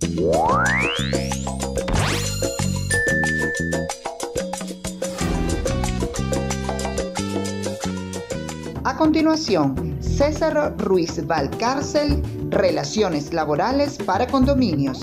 A continuación, César Ruiz Valcárcel, Relaciones Laborales para Condominios.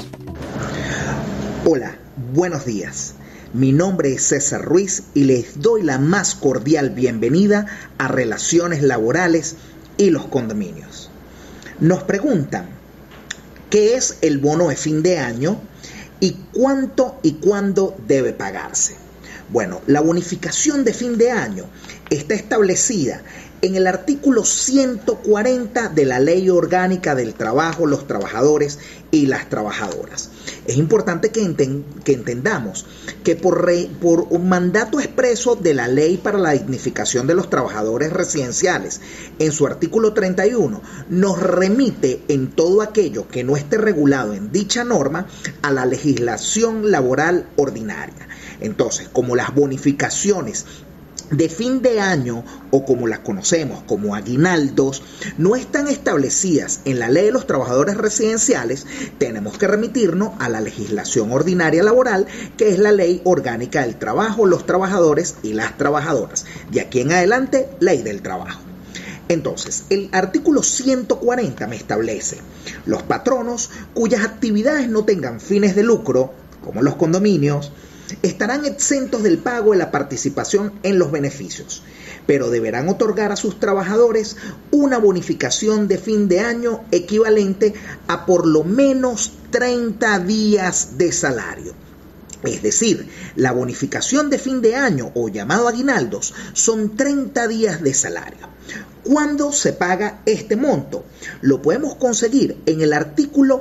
Hola, buenos días. Mi nombre es César Ruiz y les doy la más cordial bienvenida a Relaciones Laborales y los Condominios. Nos preguntan, ¿qué es el bono de fin de año y cuánto y cuándo debe pagarse? Bueno, la bonificación de fin de año está establecida en el artículo 140 de la Ley Orgánica del Trabajo, los trabajadores y las trabajadoras. Es importante que entendamos que por un mandato expreso de la Ley para la Dignificación de los Trabajadores Residenciales, en su artículo 31, nos remite en todo aquello que no esté regulado en dicha norma a la legislación laboral ordinaria. Entonces, como las bonificaciones de fin de año, o como las conocemos como aguinaldos, no están establecidas en la Ley de los Trabajadores Residenciales, tenemos que remitirnos a la legislación ordinaria laboral, que es la Ley Orgánica del Trabajo, los trabajadores y las trabajadoras. De aquí en adelante, Ley del Trabajo. Entonces, el artículo 140 me establece: los patronos cuyas actividades no tengan fines de lucro, como los condominios, estarán exentos del pago de la participación en los beneficios, pero deberán otorgar a sus trabajadores una bonificación de fin de año equivalente a por lo menos 30 días de salario. Es decir, la bonificación de fin de año, o llamado aguinaldos, son 30 días de salario. ¿Cuándo se paga este monto? Lo podemos conseguir en el artículo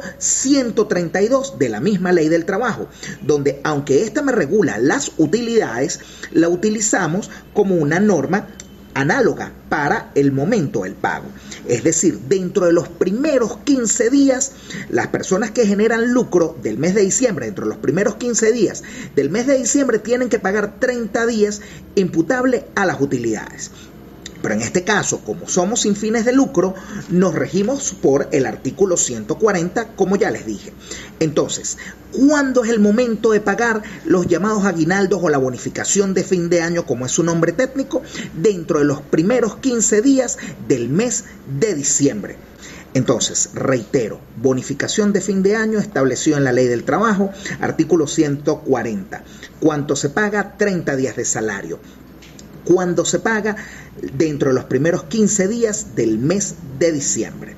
132 de la misma Ley del Trabajo, donde, aunque esta me regula las utilidades, la utilizamos como una norma análoga para el momento del pago. Es decir, dentro de los primeros 15 días, las personas que generan lucro del mes de diciembre, dentro de los primeros 15 días del mes de diciembre, tienen que pagar 30 días imputable a las utilidades. Pero en este caso, como somos sin fines de lucro, nos regimos por el artículo 140, como ya les dije. Entonces, ¿cuándo es el momento de pagar los llamados aguinaldos o la bonificación de fin de año, como es su nombre técnico? Dentro de los primeros 15 días del mes de diciembre. Entonces, reitero, bonificación de fin de año establecido en la Ley del Trabajo, artículo 140. ¿Cuánto se paga? 30 días de salario. ¿Cuándo se paga? Dentro de los primeros 15 días del mes de diciembre.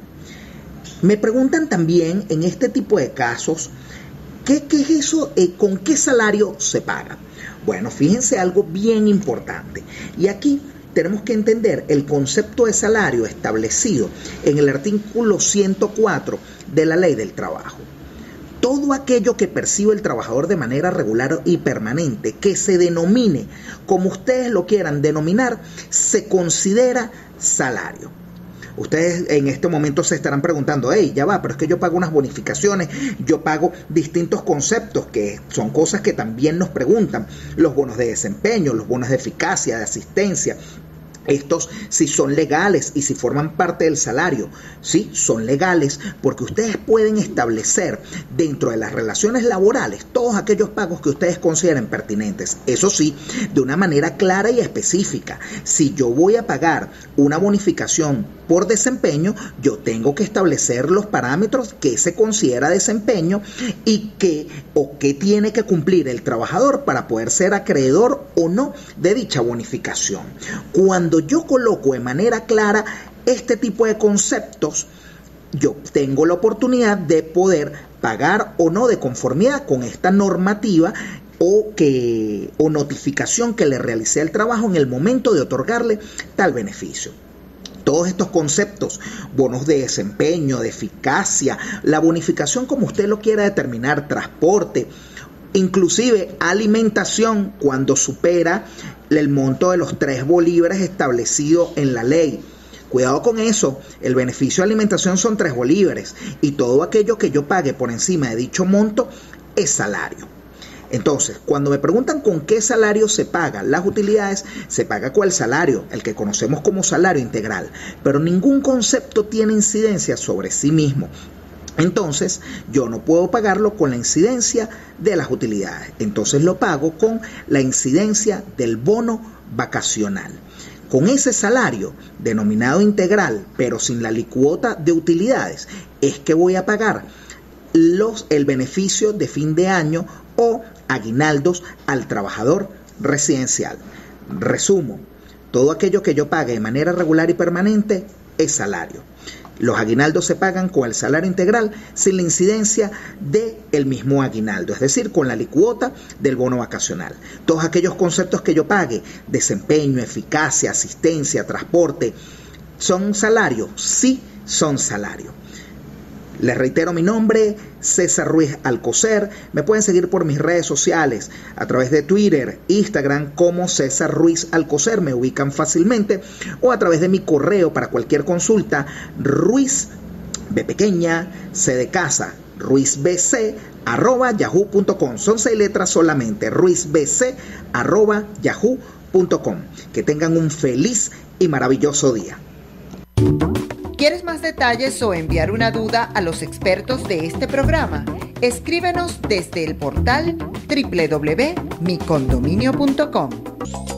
Me preguntan también en este tipo de casos, ¿qué es eso? ¿Con qué salario se paga? Bueno, fíjense algo bien importante. Y aquí tenemos que entender el concepto de salario establecido en el artículo 104 de la Ley del Trabajo. Todo aquello que percibe el trabajador de manera regular y permanente, que se denomine como ustedes lo quieran denominar, se considera salario. Ustedes en este momento se estarán preguntando, ya va, pero es que yo pago unas bonificaciones, yo pago distintos conceptos, que son cosas que también nos preguntan: los bonos de desempeño, los bonos de eficacia, de asistencia. Estos, si son legales y si forman parte del salario, sí, son legales, porque ustedes pueden establecer dentro de las relaciones laborales todos aquellos pagos que ustedes consideren pertinentes. Eso sí, de una manera clara y específica. Si yo voy a pagar una bonificación por desempeño, yo tengo que establecer los parámetros que se considera desempeño y qué tiene que cumplir el trabajador para poder ser acreedor o no de dicha bonificación. Cuando yo coloco de manera clara este tipo de conceptos, yo tengo la oportunidad de poder pagar o no de conformidad con esta normativa o notificación que le realicé al trabajo en el momento de otorgarle tal beneficio. Todos estos conceptos, bonos de desempeño, de eficacia, la bonificación como usted lo quiera determinar, transporte, inclusive alimentación cuando supera el monto de los 3 bolívares establecido en la ley. Cuidado con eso, el beneficio de alimentación son 3 bolívares y todo aquello que yo pague por encima de dicho monto es salario. Entonces, cuando me preguntan con qué salario se pagan las utilidades, se paga con el salario, el que conocemos como salario integral, pero ningún concepto tiene incidencia sobre sí mismo. Entonces, yo no puedo pagarlo con la incidencia de las utilidades. Entonces lo pago con la incidencia del bono vacacional. Con ese salario denominado integral, pero sin la licuota de utilidades, es que voy a pagar el beneficio de fin de año o aguinaldos al trabajador residencial. Resumo, todo aquello que yo pague de manera regular y permanente es salario. Los aguinaldos se pagan con el salario integral sin la incidencia del mismo aguinaldo, es decir, con la licuota del bono vacacional. Todos aquellos conceptos que yo pague, desempeño, eficacia, asistencia, transporte, ¿son salario? Sí, son salario. Les reitero mi nombre, César Ruiz Alcocer. Me pueden seguir por mis redes sociales a través de Twitter, Instagram como César Ruiz Alcocer, me ubican fácilmente, o a través de mi correo para cualquier consulta, Ruiz B pequeña, C de casa, ruizbc@yahoo.com. Son 6 letras solamente, ruizbc@yahoo.com. Que tengan un feliz y maravilloso día. ¿Quieres más detalles o enviar una duda a los expertos de este programa? Escríbenos desde el portal www.micondominio.com.